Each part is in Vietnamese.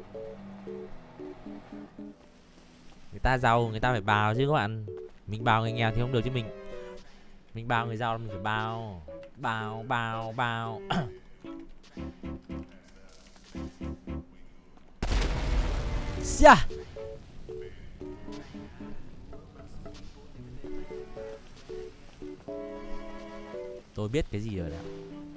Người ta giàu người ta phải bào chứ các bạn. Mình bào người nghèo thì không được chứ mình bào người giàu là mình phải bào. Bào. Xia. Tôi biết cái gì rồi đấy.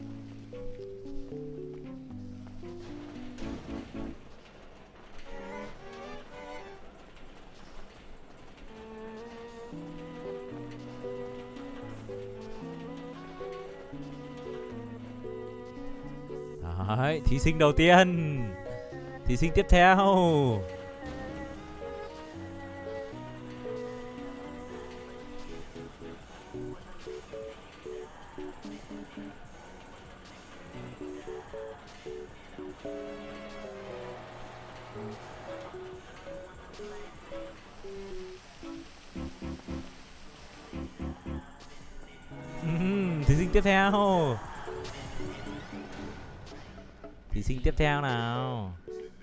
Đấy, thí sinh đầu tiên. Thí sinh tiếp theo. Thí sinh tiếp theo. Thí sinh tiếp theo nào.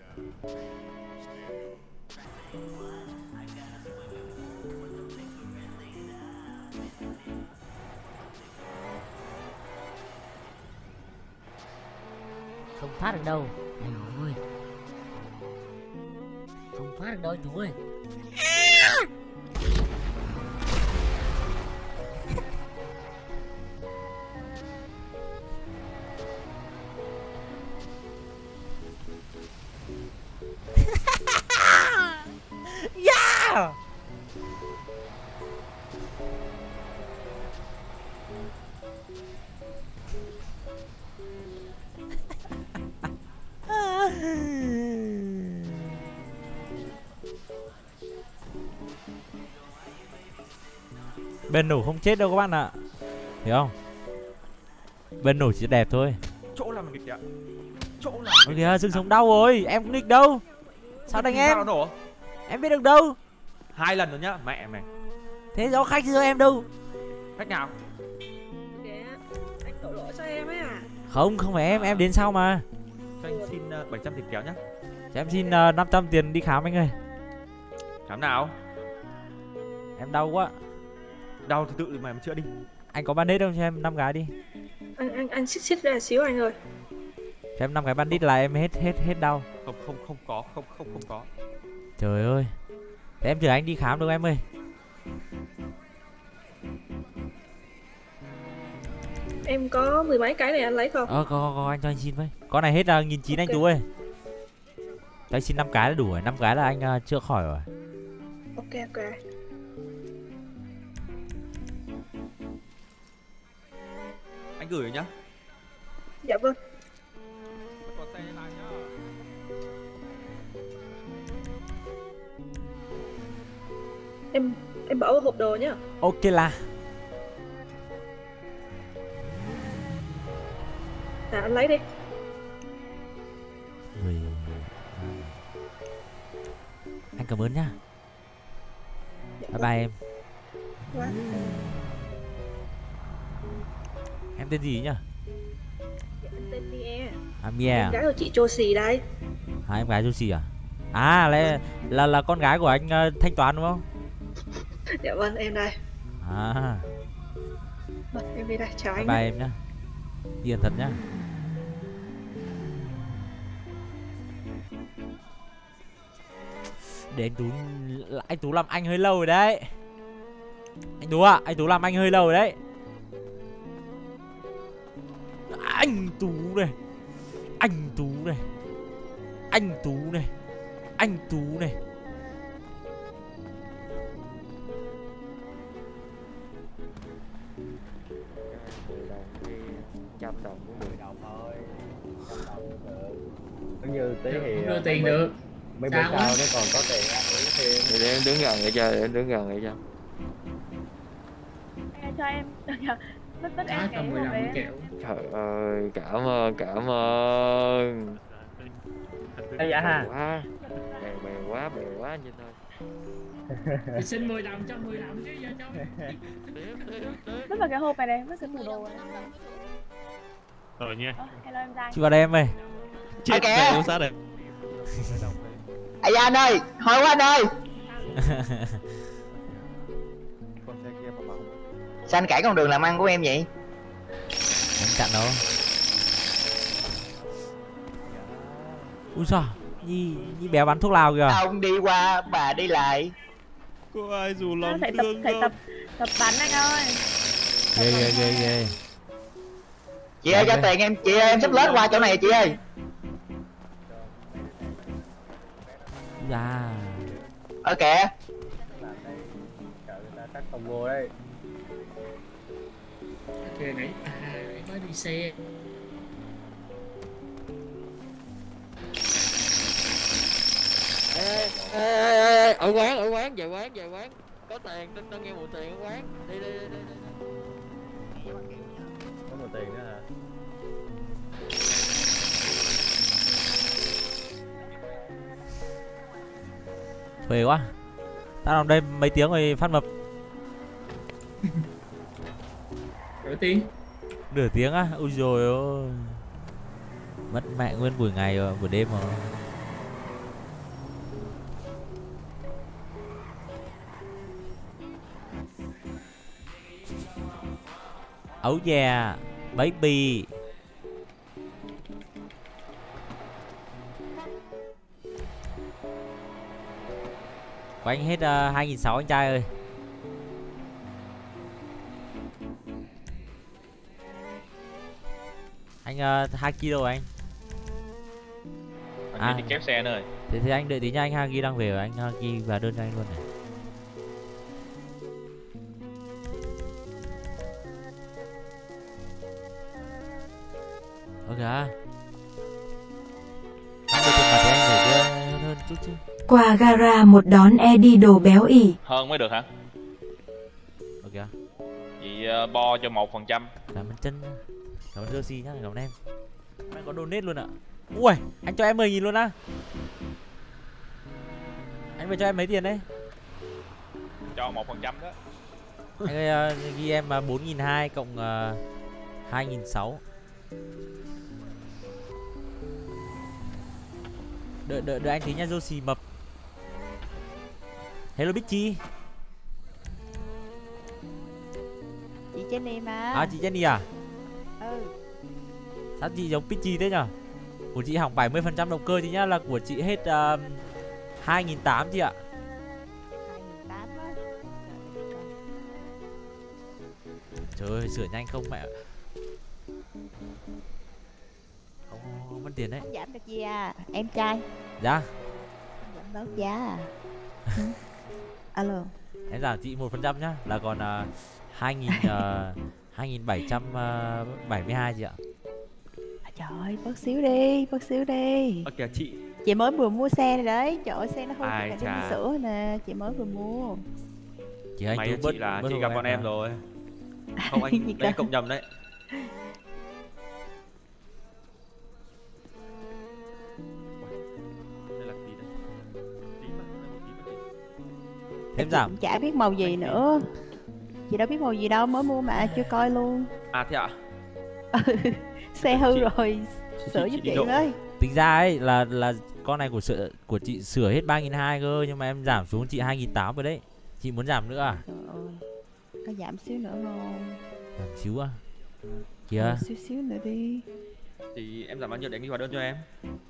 Không thoát được đâu. Anh ơi. Không thoát được đâu anh Tú ơi. Yeah! Bên nổ không chết đâu các bạn ạ. Hiểu không? Bên nổ chỉ đẹp thôi. Chỗ làm nghịch ạ. Chỗ làm Ôi kìa, dừng sống đau rồi. Em có nghịch đâu. Sao đánh em? nổ? Em biết được đâu. 2 lần rồi nhá, mẹ mày. Thế do khách chứ em đâu. Cách nào? Kìa, anh đổ lỗi cho em ấy à? Không phải em đến sau mà. Cho anh xin 700 tiền kéo nhá. Cho em xin 500 tiền đi khám anh ơi. Khám nào? Em đau quá. Đau thì tự mày mà chữa đi. Anh có bandage không, cho em 5 cái đi. Anh xích ra xíu anh ơi. Cho em 5 cái bandage là em hết đau. Không có. Trời ơi. Thế em chở anh đi khám được em ơi. Em có 10 mấy cái này anh lấy không? Có anh cho anh xin với. Có này hết là 1.900 anh Tú ơi. Cho anh xin 5 cái là đủ rồi, 5 cái là anh chữa khỏi rồi. Ok. Anh gửi rồi nhá. Dạ vâng. Còn xe lại nhá. Em bỏ vào hộp đồ nhá. Ok là. Dạ anh lấy đi. Anh cảm ơn nhá. Dạ Bye bye em. Vâng. Em tên gì nhá? Dạ, anh tên Mia. Mia. Em gái của chị Josie đây. Em gái Josie à? Là con gái của anh thanh toán đúng không? Dạ vâng, em đây. Vâng, em đi đây, chào anh. Bye bye em nhá. Điền thật nhá. Để anh Tú làm anh hơi lâu rồi đấy. Anh Tú anh Tú làm anh hơi lâu rồi đấy. Anh Tú này. Anh Tú này. Trăm đồng cũng 10 đồng thôi. 100 đồng cũng được. Nếu như tí thì không đưa tiền được. Mấy bữa sau nó còn có tiền á, để em đứng gần lại cho, Anh cho em vứt em cái hộp đấy. Trời ơi, cảm ơn. dạ ha. Bèo quá vậy thôi. Xin 10 đồng cho 10 đồng chứ giờ cho. Vứt vào cái hộp này đây, vứt cái tủ đồ này. Rồi nha. Hello em trai. Chị vào đây em ơi. Chết mẹ yêu sát em. Ây da anh ơi, hồi quá anh ơi. Con xe kia mà bóng. Sao anh cản con đường làm ăn của em vậy? Không chặn đâu. Ui sao Nhi béo bắn thuốc lào kìa. Ông đi qua, bà đi lại. Có ai dù Nó lòng phải thương tập bắn anh ơi. Ghê. Chị ơi cho tiền em, chị ơi em sắp lết qua chỗ này chị ơi. Dạ. Ở kìa. Làm đây, chợ người ta cắt combo đấy. Kìa nãy mới đi xe. Ê, ở quán, về quán. Có tiền, tao nghe mùi tiền ở quán. Đi. Có một tiền nữa hả? Phê quá. Tao làm đây mấy tiếng rồi phát mập. Nổi tiếng. Nửa tiếng á? Ui dồi ôi. Mất mẹ nguyên buổi ngày rồi, buổi đêm rồi. Oh yeah, baby. Của anh hết 2.600 anh trai ơi. Anh 2 kg anh. Anh đi kéo xe nữa rồi. Thế anh đợi tí nha, anh Hagi đang về rồi, anh Hagi và đơn cho anh luôn này. Ok à. Anh đưa tiền mặt thì anh phải đưa hơn chút chứ. Qua gara một đón đi đồ béo ỉ. Hơn mới được hả? Ok à. Vậy bo cho 1%. Cảm ơn chân nhá. Cảm ơn Josie nhá, cảm ơn em. Anh có donate luôn ạ. Ui, anh cho em 10.000 luôn á. Anh phải cho em mấy tiền đấy? Cho 1% đó. Anh ơi, ghi em 4.200 cộng 2.600. Đợi anh tí nha Josie mập. Hello Bitchy. Chị Jenny mà. À chị Jenny à? Ừ. Sao chị giống Bitchy thế nhở? Của chị hỏng 70% động cơ thì nhá, là của chị hết 2.800 chị ạ. 2.800 á. Trời ơi, sửa nhanh không mẹ. Không mất tiền đấy. Không giảm được gì à, em trai. Dạ. Không giảm bớt giá à. Alo. Em giảm chị 1% nhá, là còn 2.772 chị ạ. Trời ơi, bớt xíu đi. Ok chị. Chị mới vừa mua xe này đấy, trời ơi xe nó hư Ai cả chà. đi sửa nè, chị mới vừa mua. Chị anh May chú cho bớt chị là bớt chị hộ gặp bọn em mà. rồi. Không anh, Gì đấy cơ? cộng nhầm đấy. Đây là tí đấy. Tí mà chị. Thêm Chị giảm. cũng chả biết màu gì nữa. Chị đâu biết màu gì đâu, mới mua mà chưa coi luôn. À thế ạ? Xe hư Chị- rồi, sửa giúp đi chị độ. với. Tính ra ấy là con này của chị sửa hết 3.200 cơ, nhưng mà em giảm xuống chị 2.800 rồi đấy. Chị muốn giảm nữa à? Trời ơi, có giảm xíu nữa không? Giảm xíu à? Kìa. Xíu nữa đi. Thì em giảm bao nhiêu để anh ghi hóa đơn cho em?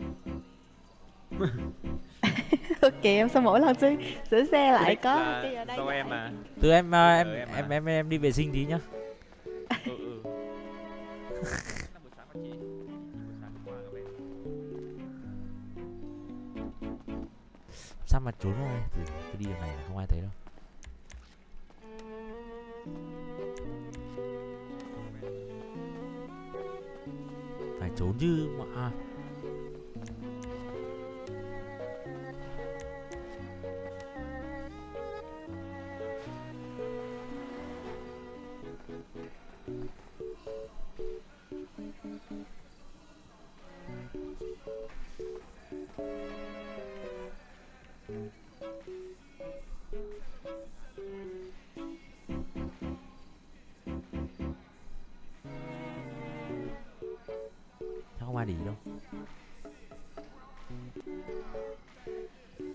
Kìa em sao mỗi lần sửa xe lại Đích có là cái ở đây do lại. em mà. Từ em em à. em đi vệ sinh tí nhá. Ừ. Buổi sáng mà chị. Buổi sáng qua gặp em. Sao mà trốn rồi? Tôi đi đường này là không ai thấy đâu. Phải trốn chứ mà. Chắc không ai để ý đâu.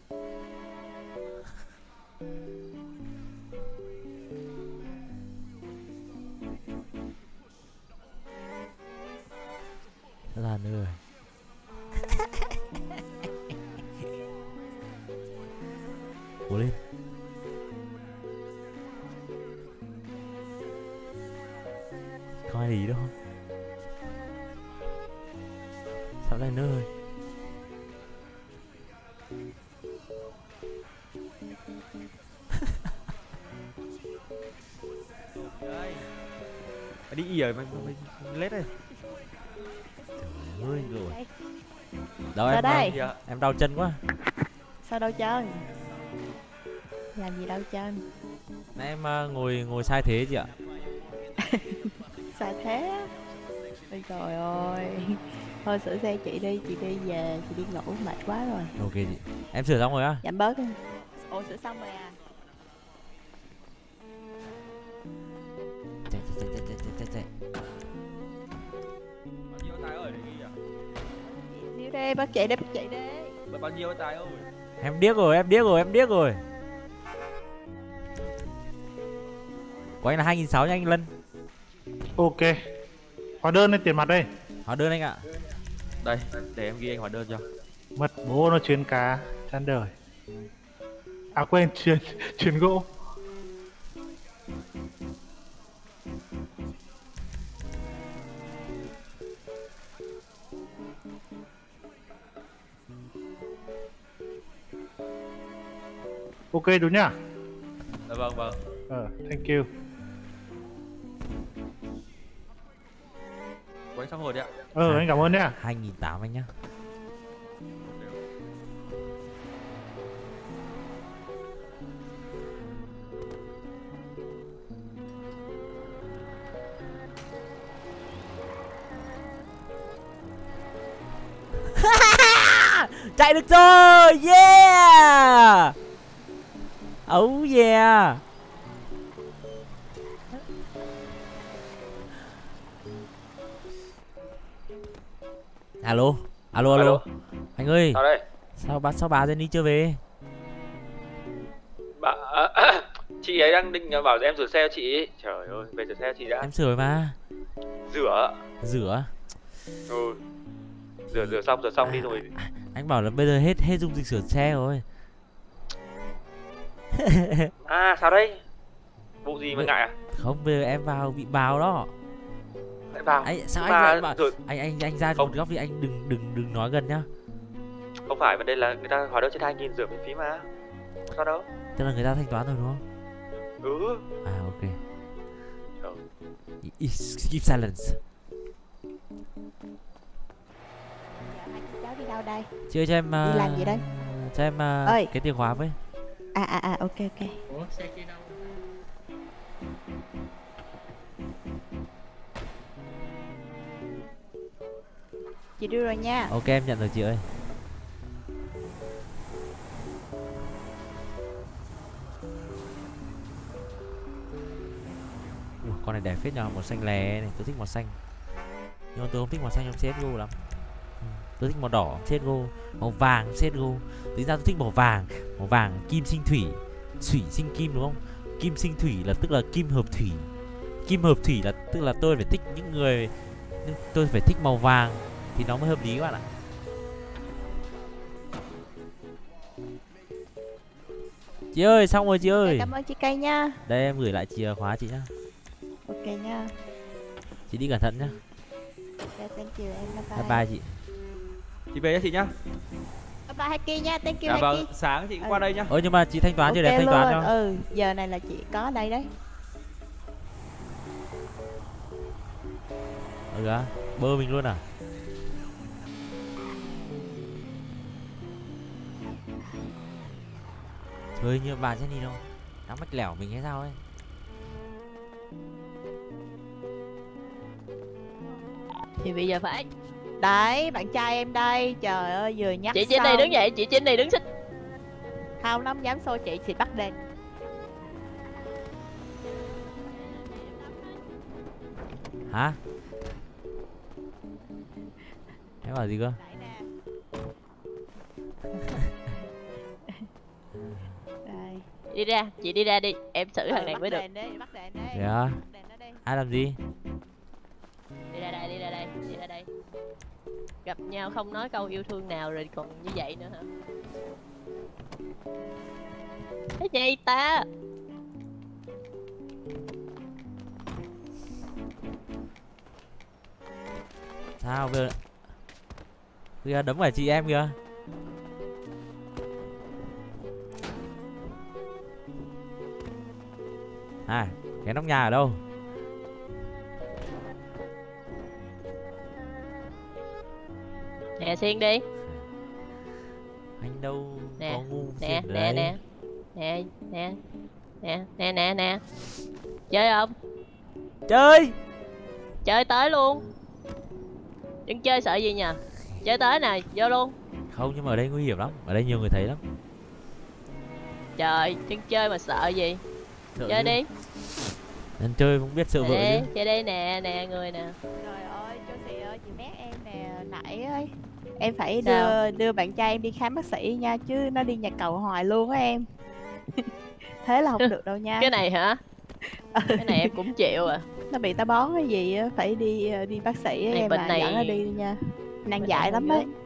Cố lên. Không ai để ý đâu. Sắp lên nữa rồi. Mày đi ỉa mày lết đây. Trời ơi rồi. Đâu Sao em đây? em đau chân quá. Sao đâu chân? Làm gì đâu chân? Nãy em ngồi sai thế chị ạ. Sao thế? Ôi trời ơi. Thôi sửa xe chị đi về, chị đi ngủ mệt quá rồi. Ok chị. Em sửa xong rồi á? Giảm bớt đi. Ồ sửa xong rồi à? Chạy. Bao nhiêu tài ơi để ghi à? Đi đi, bắt chạy đi. Bao nhiêu tài ơi? Em điếc rồi. Của anh là 2.600 nha anh Lân. Ok. Hóa đơn lên tiền mặt đây. Hóa đơn anh ạ. Đây, để em ghi anh hóa đơn cho. Mật bố nó chuyên cá chán đời. À quên, chuyên gỗ. Ok đúng nhá? Dạ vâng. Thank you. Của anh xong rồi đấy ạ. Anh cảm ơn nhá. 2.800 anh nhá. Chạy được rồi. Yeah. Oh yeah. Alo. Anh ơi. Sao đây? Sao bà Jenny chưa về? Chị ấy đang định bảo em rửa xe cho chị. Trời ơi, về rửa xe cho chị đã. Em sửa rồi mà. Rửa. Ừ. Rửa xong đi rồi. Anh bảo là bây giờ hết dung dịch sửa xe rồi. À sao đấy? Vụ gì mà ngại à? Không, bây giờ em vào bị bào đó. Lại vào. Anh sao mà anh lại rồi... anh ra một góc đi, anh đừng nói gần nhá. Không phải, vấn đề là người ta hóa đơn trên 2.000 rửa miễn phí mà. Không sao đâu. Tức là người ta thanh toán rồi đúng không? Ừ. À ok. Trời. Keep silence. Cháu đi đâu đây? Chị ơi cho em đi làm gì đây? Cho em ơi. cái chìa khóa với. Ok. Ủa xe kia đâu? Chị đưa rồi nha. Ok em nhận rồi chị ơi. Con này đẹp phết nhờ, màu xanh lè này, tôi thích màu xanh. Nhưng mà tôi không thích màu xanh trong CSGO lắm. Tôi thích màu đỏ CSGO, màu vàng CSGO. Tính ra tôi thích màu vàng kim sinh thủy, thủy sinh kim đúng không? Kim sinh thủy là tức là kim hợp thủy. Kim hợp thủy là tức là tôi phải thích những người, tôi phải thích màu vàng thì nó mới hợp lý các bạn ạ. Chị ơi, xong rồi chị ơi. Cảm ơn chị Cây nha. Đây em gửi lại chìa khóa chị nhá. Ok nha. Chị đi cẩn thận nhá. Thank you em. Bye bye chị. Chị về nha chị nhá. Bye bye Haki nha, thank you Dạ vâng, Haki. sáng chị qua đây nhá. Nhưng mà chị thanh toán chưa, để thanh toán cho. Giờ này là chị có đây đấy. Bơ mình luôn à? Trời như bà Jenny đâu, nó mách lẻo mình hay sao ấy. Thì bây giờ phải. Đấy, bạn trai em đây. Trời ơi, vừa nhắc chị trên này đứng dậy, chị trên này đứng xích. Không, nó không dám xô chị thì bắt đền. Hả? Em bảo gì cơ? Đây. Đi ra, chị đi ra đi, em xử thằng này mới được. Bắt đền đi. Dạ. Ai làm gì? Đi ra đây. Gặp nhau không nói câu yêu thương nào rồi còn như vậy nữa hả? Cái gì ta? Sao bây giờ? Kìa đấm phải chị em kìa. À, cái nóc nhà ở đâu? Nè xiên đi. Anh đâu Nè, có ngu nè, xiên ở nè, đây. nè. Nè, nè. Nè, nè, nè, nè. Chơi không? Chơi. Chơi tới luôn. Đừng chơi sợ gì nhờ. Chơi tới nè, vô luôn. Không, nhưng mà ở đây nguy hiểm lắm. Ở đây nhiều người thấy lắm. Trời, đừng chơi mà sợ gì. Sợ Chơi chứ. đi. Nên chơi cũng biết sợ vợ Chơi chứ. đi, chơi đi nè, nè người nè. Trời ơi, Josie ơi, chị mét em nè, nãy ơi. Em phải Sao? đưa bạn trai em đi khám bác sĩ nha, chứ nó đi nhà cầu hoài luôn á em. Thế là không được đâu nha. Cái này hả? Cái này em cũng chịu à. Nó bị táo bón cái gì á, phải đi đi bác sĩ á, Này, em bệnh mà này- dẫn nó đi nha. Năng bệnh dại này lắm không ấy.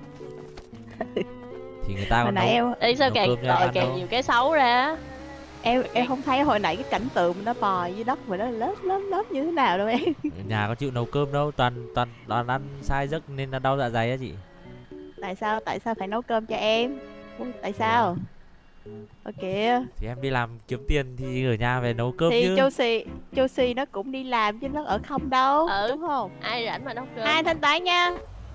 Thì người ta Hồi còn nãy nấu. em Ý sao Nấu càng cơm cho em gọi ăn càng đâu. nhiều cái xấu ra. Em không thấy hồi nãy cái cảnh tượng nó bò dưới đất mà nó lớp như thế nào đâu em. Ở nhà có chịu nấu cơm đâu, toàn ăn sai giấc nên là đau dạ dày á chị. Tại sao phải nấu cơm cho em? Ủa, tại sao? Ok. Thì em đi làm kiếm tiền thì ở nhà về nấu cơm Thì chứ. Josie nó cũng đi làm chứ nó ở không đâu, Ừ. đúng không? Ai rảnh mà nấu cơm. Ai thanh toán nha.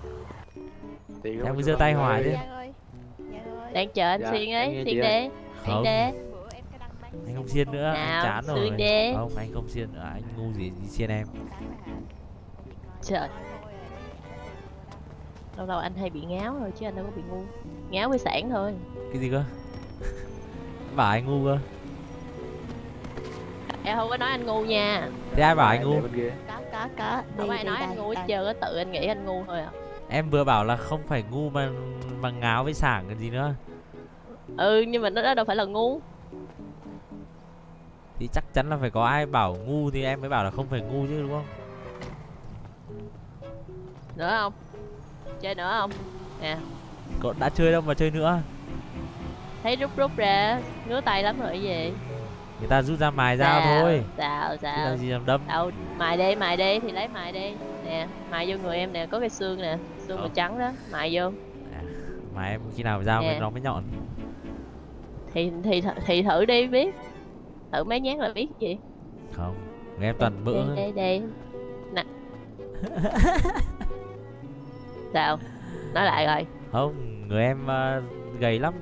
Em cứ giơ tay hoài chứ. Giang ơi. Giang ơi. Đang chờ anh Dạ, Xuyên em ấy, nghe Xuyên chị đi. ơi. Xuyên Không. đi. Bữa em có đăng bán Anh không xiên nữa, anh Nào, chán rồi. xuyên đi. Không, anh không xiên nữa, anh ngu gì đi xiên em. Trời. Lâu lâu anh hay bị ngáo thôi chứ anh đâu có bị ngu. Ngáo với sản thôi. Cái gì cơ? Bảo anh ngu cơ. Em không có nói anh ngu nha. Thế ai bảo anh ngu? Có. Không Đi, ai đi, nói đây, anh ngu hết đây. trơn á, tự anh nghĩ anh ngu thôi à. Em vừa bảo là không phải ngu mà ngáo với sảng cái gì nữa. Ừ, nhưng mà nó đâu phải là ngu. Thì chắc chắn là phải có ai bảo ngu thì em mới bảo là không phải ngu chứ đúng không? Nữa không? Chơi nữa không? Nè, Cậu đã chơi đâu mà chơi nữa. thấy rút ra, ngứa tay lắm rồi cái gì. Người ta rút ra mài dao Sao? thôi. Sao Chứ sao? làm gì làm đâm. Đâu, mài đi thì lấy mài đi. Nè, mài vô người em nè, có cái xương nè, xương màu trắng đó, mài vô. Mà em khi nào dao Nè. nó mới nhọn. Thì thử đi biết. Thử mấy nhát là biết gì. Không, người em toàn mỡ. Đây. Nè. Sao? Nói lại rồi. Không, người em gầy lắm.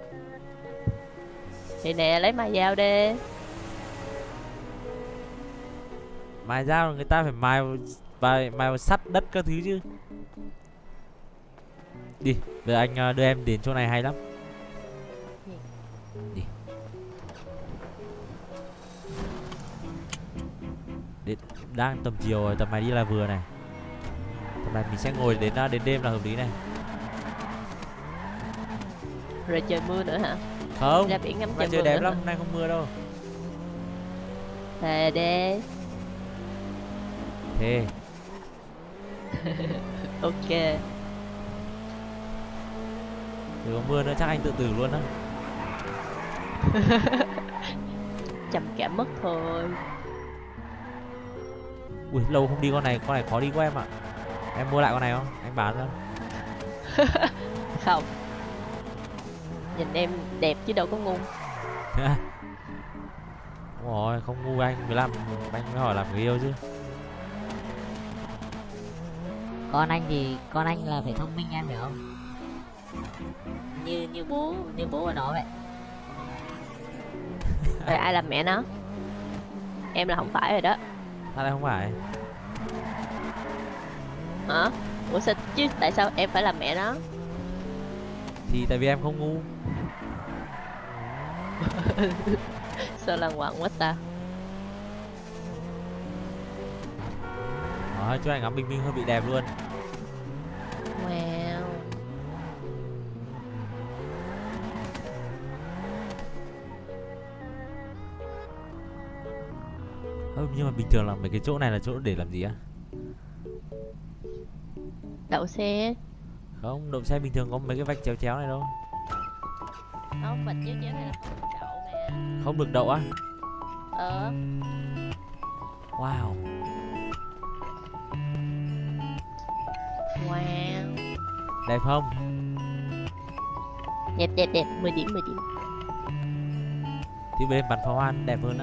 Thì nè, lấy mài dao đi. Mài dao người ta phải mài vào sắt đất các thứ chứ. Đi, bây giờ anh đưa em đến chỗ này hay lắm. Đi. Đang tầm chiều rồi, tầm này đi là vừa này. Tầm này mình sẽ ngồi đến đêm là hợp lý này. Rồi trời mưa nữa hả? Không, Ra biển ngắm mà trời trời mưa đẹp nữa lắm, hả? hôm nay không mưa đâu. Thề đê. Thế Ok. nếu có mưa nữa chắc anh tự tử luôn á. Trầm cảm mất thôi. Ui, lâu không đi con này khó đi quá em ạ. Em mua lại con này không? Anh bán ra. Không. Nhìn em đẹp chứ đâu có ngu. Đúng rồi, không ngu anh mới hỏi làm người yêu chứ. Con anh là phải thông minh em hiểu không? Như bố của nó vậy. Rồi ai làm mẹ nó? Em là không phải rồi đó. Sao lại không phải? Hả? Ủa sao chứ tại sao em phải làm mẹ nó? Thì tại vì em không ngu. Sao lằng quặng quá ta? Đó, cho anh ngắm bình minh hơi bị đẹp luôn. Wow. Nhưng mà bình thường là mấy cái chỗ này là chỗ để làm gì á? Đậu xe. Không, đậu xe bình thường có mấy cái vạch chéo chéo này đâu. Không, vạch chiếu chéo này là không được đậu nè. Không được đậu á? Wow. Wow. Đẹp không? Đẹp đẹp đẹp, 10 điểm 10 điểm. Thì bên bắn pháo hoa đẹp hơn á.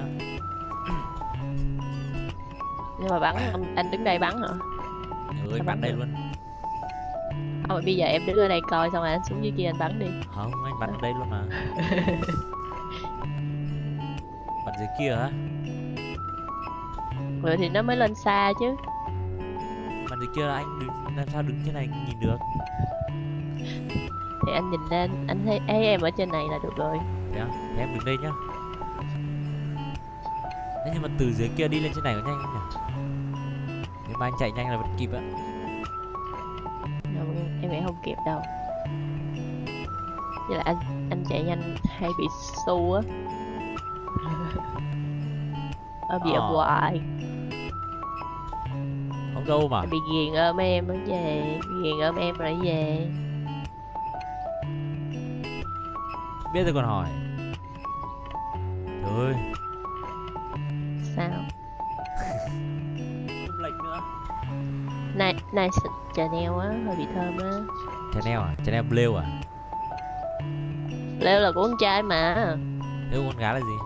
Nhưng mà bắn anh đứng đây bắn hả? Ừ, bắn đây luôn. Thôi bây giờ em đứng ở đây coi xong rồi anh xuống dưới kia anh bắn đi. Không, anh bắn ở đây luôn mà. Bắn dưới kia hả? Rồi thì nó mới lên xa chứ. Bắn dưới kia là anh đứng, làm sao đứng trên này nhìn được? Thì anh nhìn lên, anh thấy em ở trên này là được rồi. Thế à? Thế em đứng đây nhá. Thế nhưng mà từ dưới kia đi lên trên này có nhanh không nhỉ? Nếu mà anh chạy nhanh là vẫn kịp ạ. Không, em nghĩ không kịp đâu. Với lại anh chạy nhanh hay bị xu á. Bị ôm hoài. Không đâu mà. Bị ghiền ôm em mới về, ghiền ôm em rồi về. Biết rồi còn hỏi. Trời ơi. Sao? Không lệch nữa. Này Chanel á, hơi bị thơm á. Chanel à? Chanel Blue à? Leo là của con trai mà. Thế con gái là gì?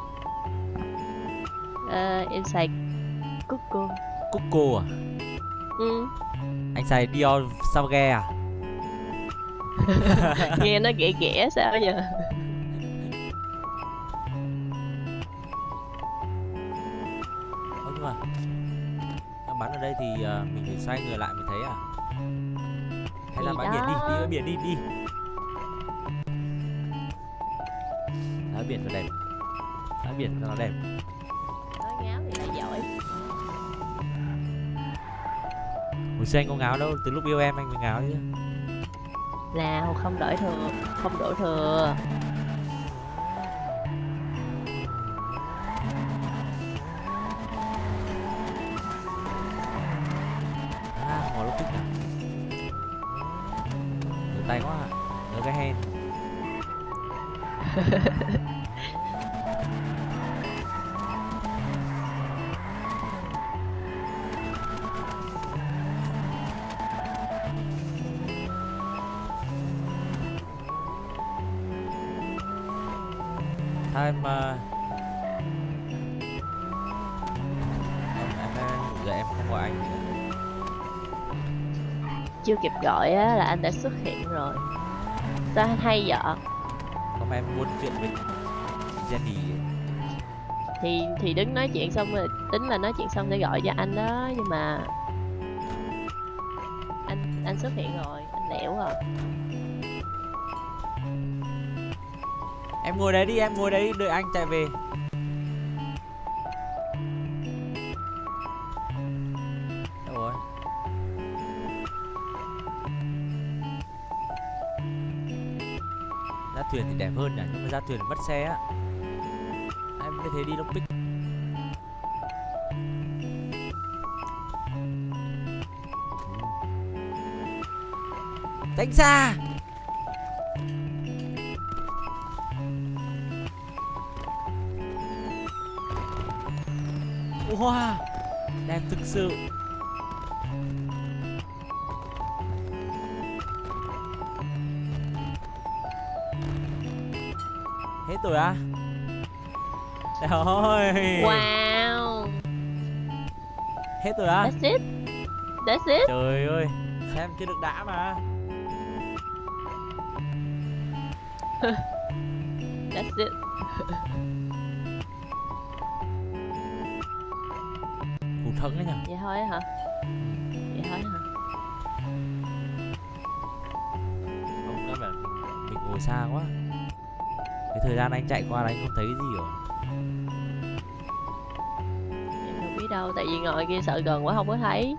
Em xài Coco. Coco à? Ừ. Anh xài Dior Sauvage à? Nghe nó ghẻ ghẻ sao giờ? Ơ nhưng mà bắn ở đây thì mình phải xoay người lại mới thấy à? Hay là bãi biển đi, đi bãi biển đi. Bãi biển nó đẹp. Bãi biển nó đẹp. Nói ngáo thì lại giỏi. Hồi xưa anh có ngáo đâu, từ lúc yêu em anh mới ngáo chứ. Nào không đổ thừa, không đổ thừa. Ngồi lúc tích à? Nhớ tay quá à, nhớ cái hen. Thôi em giờ em không gọi anh nữa. Chưa kịp gọi á là anh đã xuất hiện rồi. Sao anh hay vậy? Không, em muốn chuyện với Jenny. Thì đứng nói chuyện xong rồi, tính là nói chuyện xong sẽ gọi cho anh đó, nhưng mà anh xuất hiện rồi, anh lẻo à. Em ngồi đấy đi, em ngồi đấy đợi anh chạy về. Đâu rồi? Ra thuyền thì đẹp hơn nhỉ, nhưng mà ra thuyền mất xe á. Em mới thấy đi Long Pic. Tránh xa. Wow, đẹp thực sự. Hết rồi á? Rồi. Wow. Hết rồi á? That's it. That's it. Trời ơi, xem chưa được đã mà. That's it. Hụt hẫng đấy nhỉ? Vậy thôi hả? Vậy thôi hả? Không, các bạn mình ngồi xa quá. Cái thời gian anh chạy qua là anh không thấy gì rồi. Em không biết đâu, tại vì ngồi kia sợ gần quá không có thấy.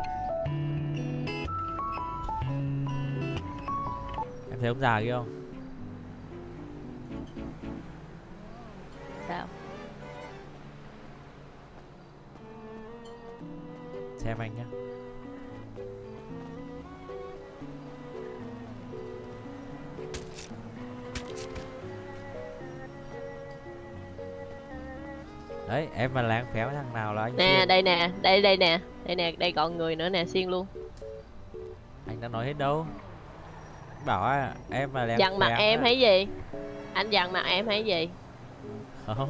Em thấy ông già kia không? Sao? Xem anh nhé. Đấy, em mà láng phéo thằng nào là anh Nè, xiên. đây nè, đây nè. Đây nè, đây còn người nữa nè, xiên luôn. Anh đã nói hết đâu. Bảo em mà láng Dằn mặt phéo em á. hay gì? Anh dằn mặt em hay gì? Không.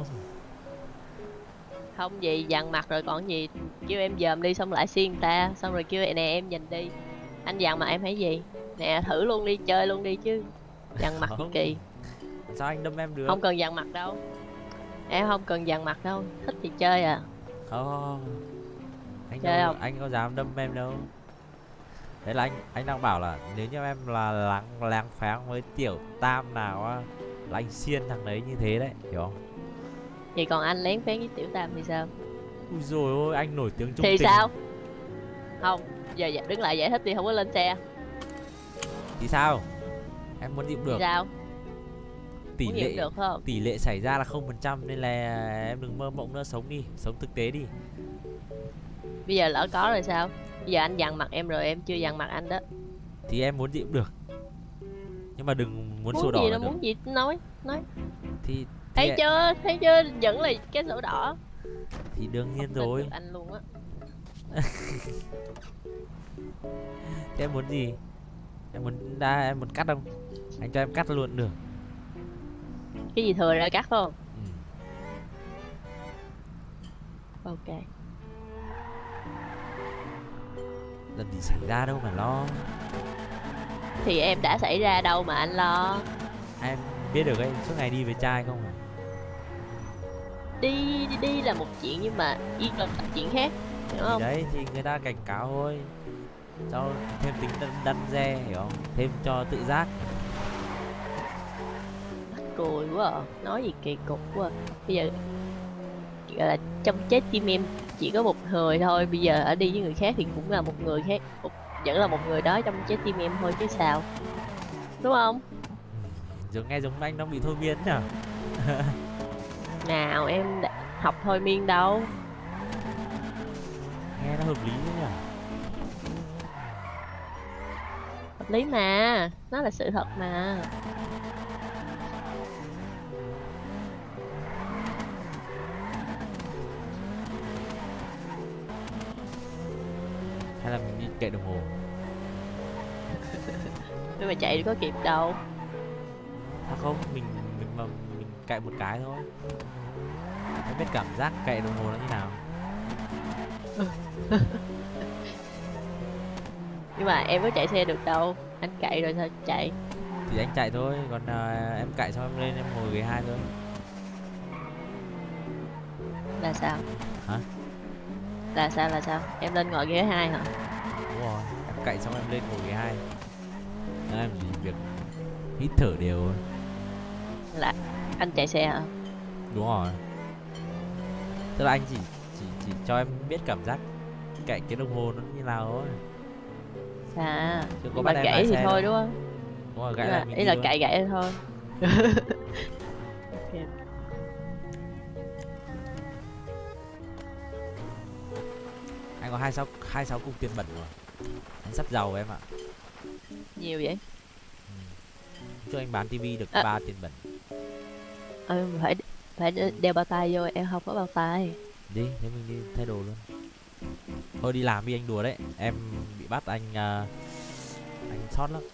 Không gì, dằn mặt rồi còn gì? Kêu em dòm đi xong lại xiên ta, xong rồi kêu nè em nhìn đi. Anh dằn mặt em hay gì? Nè, thử luôn đi, chơi luôn đi chứ. Dằn mặt Không. kỳ. Sao anh đâm em được? Không cần dằn mặt đâu. Em không cần dằn mặt đâu, thích thì chơi à. Không. Anh Chơi đâu, không? anh có dám đâm em đâu. Đấy là anh đang bảo là nếu như em là láng pháng với tiểu tam nào á là anh xiên thằng đấy như thế đấy, hiểu không? Thì còn anh lén phén với tiểu tam thì sao? Ui dồi ôi, anh nổi tiếng trung Thì tình. sao? Không, giờ đứng lại giải thích đi, không có lên xe. Thì sao? Em muốn dịu Thì được. sao? Tỷ Muốn lệ dịu được không? tỷ lệ xảy ra là 0% nên là em đừng mơ mộng nữa, sống đi, sống thực tế đi. Bây giờ lỡ có rồi sao? Bây giờ anh dằn mặt em rồi, em chưa dằn mặt anh đó. Thì em muốn dịu được. Nhưng mà đừng muốn sổ Muốn đỏ gì là nó được. muốn gì nói. Thì Thấy chưa? Thấy chưa? Vẫn là cái sổ đỏ. thì đương nhiên Không tin rồi. được anh luôn á. Thế em muốn gì? Em muốn cắt không? Anh cho em cắt luôn được. Cái gì thừa ra cắt không? Ừ. Ok. Lần gì xảy ra đâu mà lo. Thì em đã xảy ra đâu mà anh lo. Em biết được ấy, suốt ngày đi với trai không à? Đi là một chuyện nhưng mà yên là một chuyện khác, hiểu Thì không? đấy thì người ta cảnh cáo thôi. Cho thêm tính đăn re, hiểu không? Thêm cho tự giác. Cười quá à. Nói gì kỳ cục quá à. Bây giờ gọi là trong trái tim em chỉ có một người thôi. Bây giờ ở đi với người khác thì cũng là một người khác, vẫn là một người đó trong trái tim em thôi chứ sao. Đúng không? Giống nghe giống anh đang bị thôi miên nhỉ? Nào em đã học thôi miên đâu. Nghe nó hợp lý đấy nhỉ? Hợp lý mà. Nó là sự thật mà. Hay là mình đi kệ đồng hồ? Nhưng mà chạy có kịp đâu. À không, mình cậy một cái thôi. Em biết cảm giác cậy đồng hồ nó như nào. Nhưng mà em có chạy xe được đâu. Anh cậy rồi sao chạy. Thì anh chạy thôi, còn em cậy xong em lên em ngồi ghế 2 thôi. Là sao? Hả? Là sao? Em lên ngồi ghế 2 hả? Đúng rồi, em cậy xong em lên ngồi ghế 2. Đó, em chỉ việc hít thở đều. Là anh chạy xe hả? Đúng rồi. Tức là anh chỉ cho em biết cảm giác cậy cái đồng hồ nó như nào thôi. À, Chứ có nhưng bắt mà em gãy lái thì xe thôi đâu. đúng không? Đúng rồi, gãy Ý là là, mình ý đi là thôi. cậy thôi. Ok. Anh có 26 cục tiền bẩn rồi. Anh sắp giàu em ạ. Nhiều vậy? Cho anh bán tivi được 3 tiền bẩn. Phải đeo bao tay vô, em không có bao tay. Đi, thế mình đi thay đồ luôn. Thôi đi làm đi, anh đùa đấy. Em bị bắt anh sót lắm.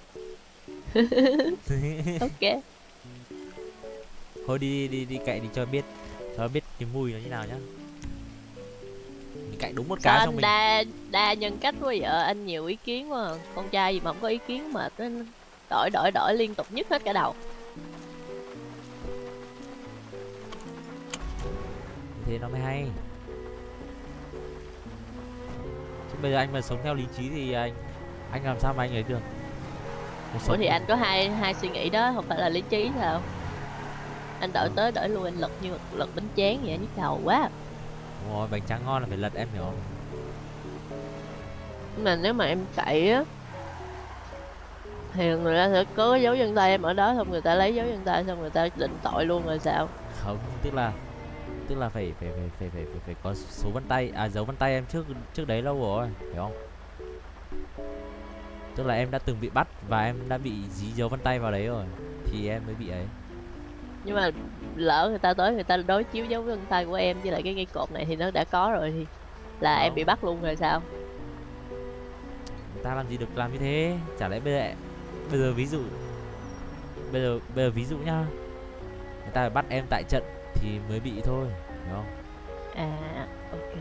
Ok. Thôi đi cậy đi cho em biết cái mùi nó như nào nhá. Mình cậy đúng một Sao cái anh xong mình đa nhân cách quá vậy? Anh nhiều ý kiến quá à. Con trai gì mà không có ý kiến mà đổi liên tục nhức hết cả đầu. thế nó mới hay. Chứ bây giờ anh mà sống theo lý trí thì anh làm sao mà anh ấy được. Ủa thì anh có hai suy nghĩ đó, không phải là lý trí sao? Anh đổi tới đổi lui, anh lật như lật bánh tráng vậy, nhức đầu quá. Đúng rồi, bánh tráng ngon là phải lật, em hiểu không? Nhưng mà nếu mà em cậy á thì người ta sẽ có dấu chân tay em ở đó, xong người ta lấy dấu chân tay xong người ta định tội luôn rồi sao? Không, tức là phải có số vân tay, dấu vân tay em trước đấy lâu rồi, hiểu không? Tức là em đã từng bị bắt và em đã bị dí dấu vân tay vào đấy rồi thì em mới bị ấy. Nhưng mà lỡ người ta tới người ta đối chiếu dấu vân tay của em với lại cái cây cột này thì nó đã có rồi thì là em bị bắt luôn rồi sao? Người ta làm gì được làm như thế? Chả lẽ bây giờ ví dụ bây giờ ví dụ nhá, người ta phải bắt em tại trận thì mới bị thôi, hiểu không? À ok.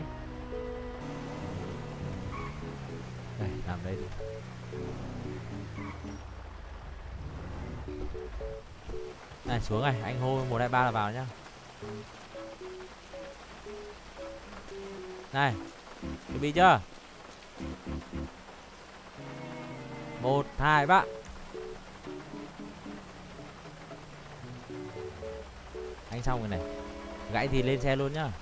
Đây, làm đây đi. Này xuống này, anh hô 1 2 3 là vào nhá. Này, chuẩn bị chưa? 1 2 3. Anh xong rồi này. Gãy thì lên xe luôn nhá.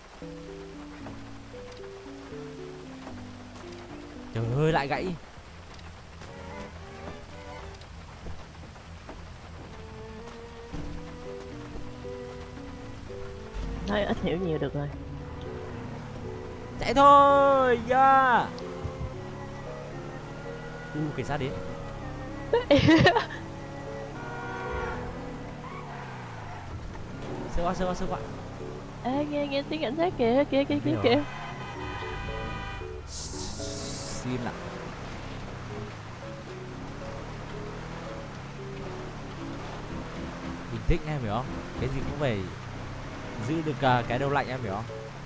Trời ơi lại gãy. Nói ít hiểu nhiều được rồi. Chạy thôi, yeah. Cảnh sát đến. Sơ qua. Ê, nghe tiếng cảnh sát kìa, kìa. Im lặng. Bình tĩnh em hiểu không? Cái gì cũng phải giữ được cái đầu lạnh em hiểu không?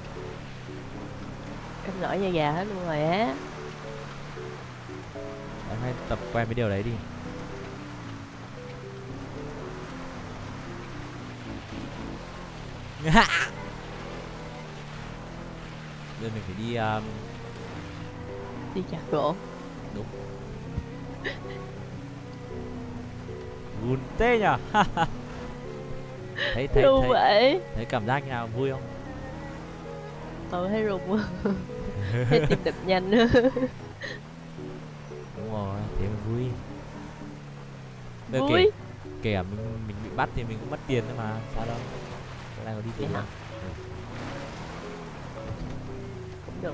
Em nổi da gà hết luôn rồi á. Em hãy tập quen với điều đấy đi. Bây giờ mình phải đi đi chặt gỗ. Đúng. Gùn tê nhở. thấy vậy. Thấy cảm giác như nào, vui không? Thấy rùng quá. Thấy tim đập nhanh nữa. Đúng rồi, thế mà vui. Vui. Kể cả mình bị bắt thì mình cũng mất tiền thôi mà, sao đâu. Cái này có đi tiền nào? Cũng được.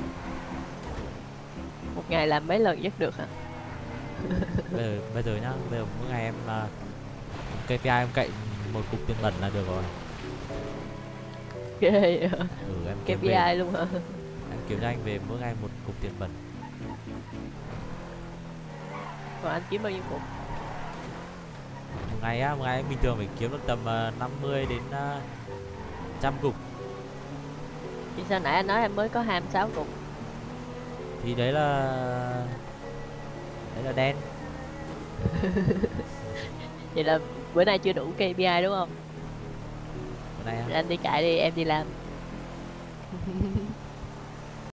Một ngày làm mấy lần dứt được hả? Bây giờ nhá, bây giờ mỗi ngày em KPI em cậy một cục tiền bẩn là được rồi. Ghê Em KPI về, luôn hả? em kiếm cho anh về mỗi ngày một cục tiền bẩn. Còn anh kiếm bao nhiêu cục? Một ngày anh bình thường phải kiếm được tầm 50 đến 100 cục. Thì sao nãy anh nói em mới có 26 cục? Thì đấy là đen. Vậy là bữa nay chưa đủ KPI đúng không? Bữa nay anh đi cãi đi, em đi làm.